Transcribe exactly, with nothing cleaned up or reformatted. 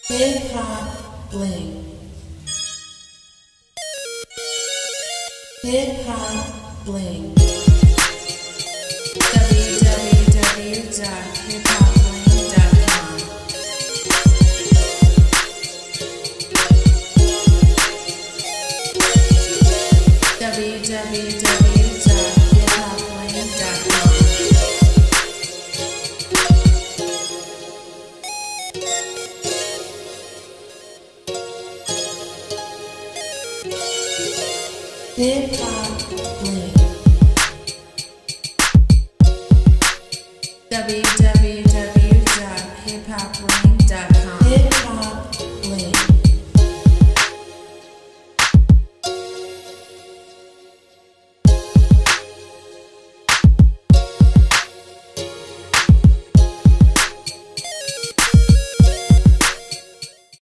Hip Hop Bling. Hip Hop Bling. w w w dot hip hop bling dot com. w w w dot hip hop bling dot com. Hip Hop Bling. w w w dot hip hop bling dot com.